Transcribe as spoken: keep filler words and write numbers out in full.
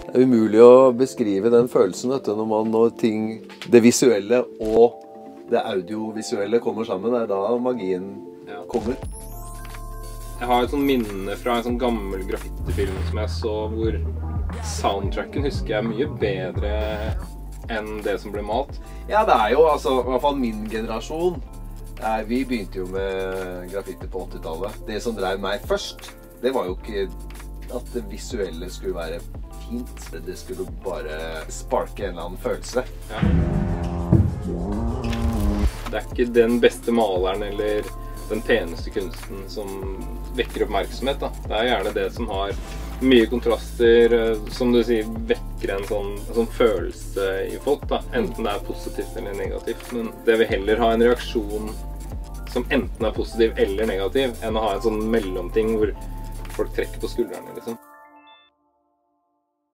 Det er umulig å beskrive den følelsen, vet du, når man når ting, det visuelle og det audiovisuelle kommer sammen. Det er da magien ja. kommer. Jeg har et sånt minne fra en sånn gammel graffiti-film som jeg så, hvor soundtracken husker jeg mye bedre enn det som ble malt. Ja, det er jo altså, i hvert fall min generasjon. Eh, vi begynte jo med graffiti på åttitallet. Det som drev meg først, det var jo ikke at det visuelle skulle være fint. Det skulle bare sparke en eller annen følelse. Ja. Det er ikke den beste maleren eller den peneste kunsten som vekker oppmerksomhet. Da. Det er gjerne det som har mye kontraster, som du sier, vekker en sånn, en sånn følelse i folk. Da. Enten det er positivt eller negativt. Men det vil heller ha en reaksjon som enten er positiv eller negativ, enn å ha en sånn mellomting hvor folk trekker på skuldrene, liksom.